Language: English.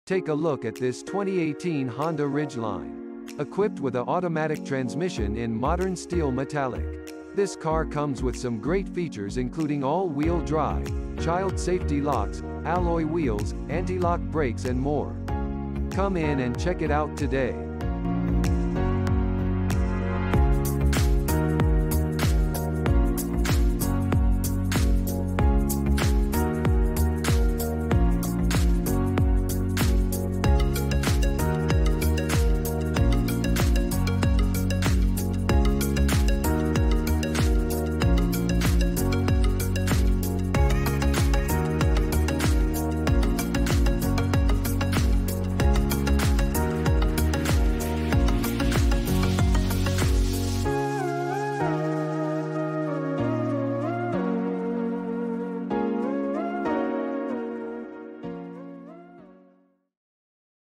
Take a look at this 2018 Honda Ridgeline. Equipped with an automatic transmission in modern steel metallic. This car comes with some great features including all-wheel drive, child safety locks, alloy wheels, anti-lock brakes and more. Come in and check it out today.